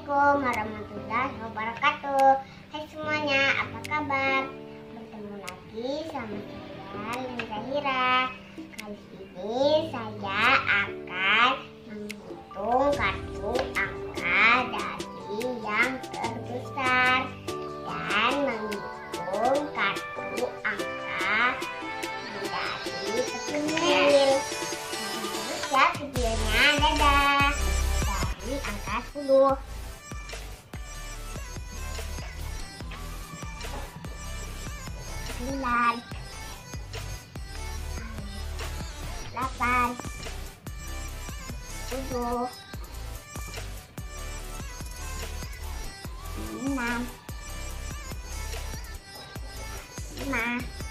Assalamualaikum warahmatullahi wabarakatuh. Hai semuanya, apa kabar? Bertemu lagi sama saya Lin Zahira. Kali ini saya akan menghitung kartu angka dari yang terbesar dan menghitung kartu angka dari terkecil. Terus ya videonya, dadah. Dari angka 10, 9, 8, 7, 6, 5,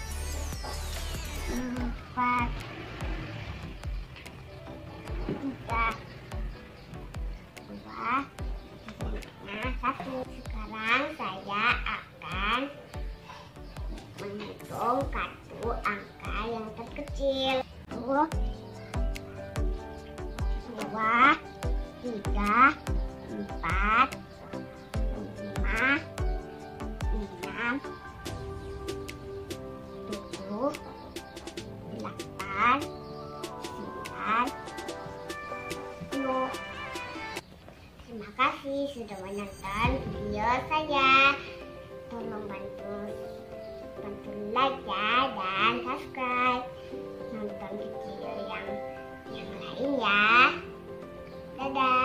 4, 3, 2, nah 1. Sekarang saya akan menghitung kartu angka yang terkecil. 1, 2, 3, 4, 5, 6, 7, 8, 9, 10. Terima kasih sudah menonton video saya. Tolong bantu like ya, dan subscribe. Nonton video yang lain ya. Dadah.